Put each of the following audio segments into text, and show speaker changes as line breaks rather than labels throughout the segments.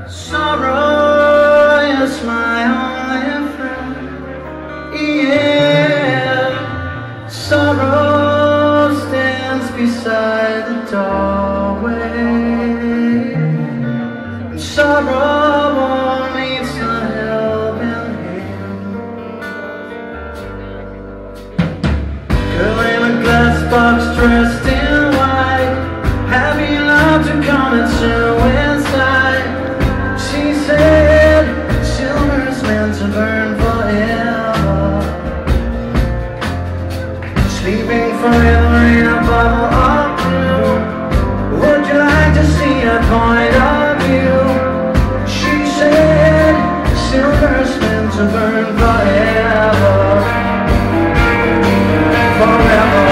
Sorrow is my only friend. Yeah, sorrow stands beside the doorway. Sorrow needs a helping hand. Girl in a glass box dressed in white, happy enough to come into inside. She said silver's meant to burn forever, sleeping forever in a bubble of blue. Would you like to see a point of view? She said silver's meant to burn forever, forever.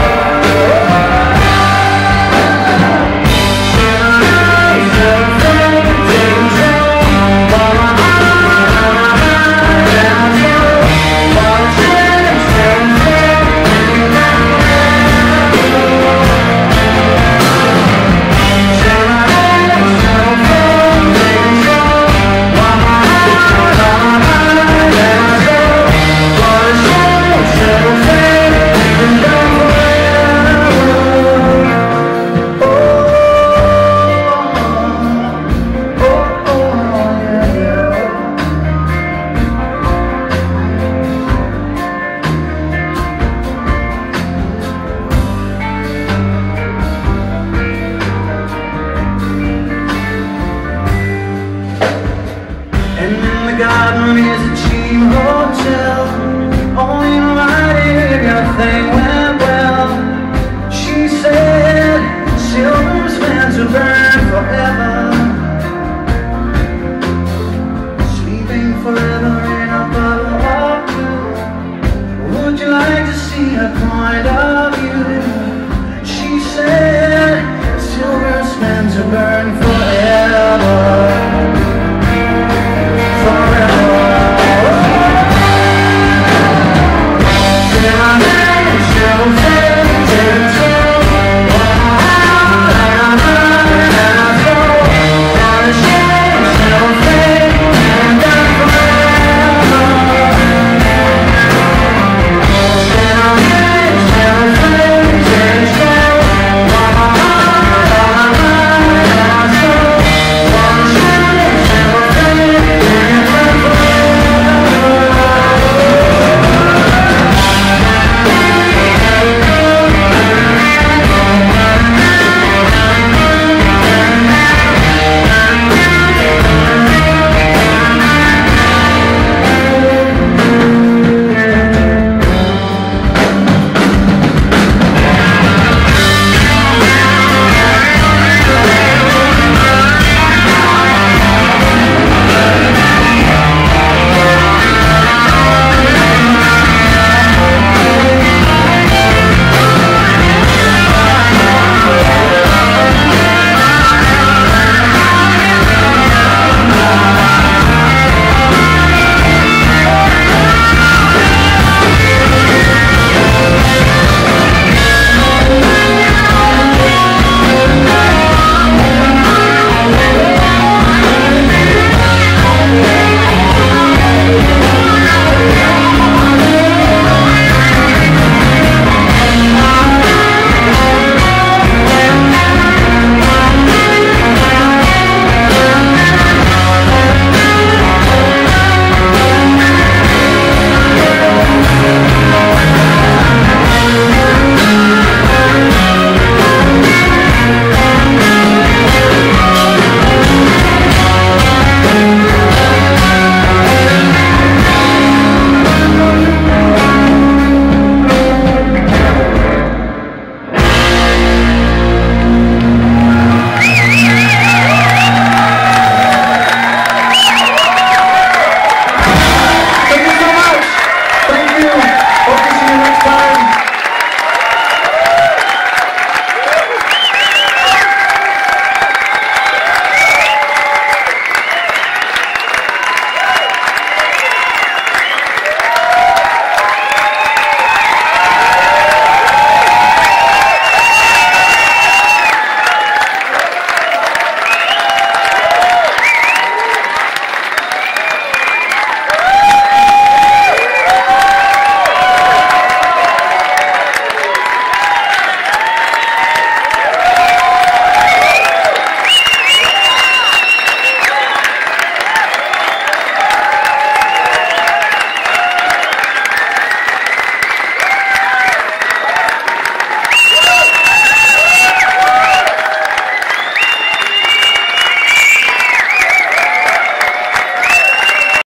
And in the garden is a cheap hotel, only right if your thing went well. She said silver's meant to burn forever.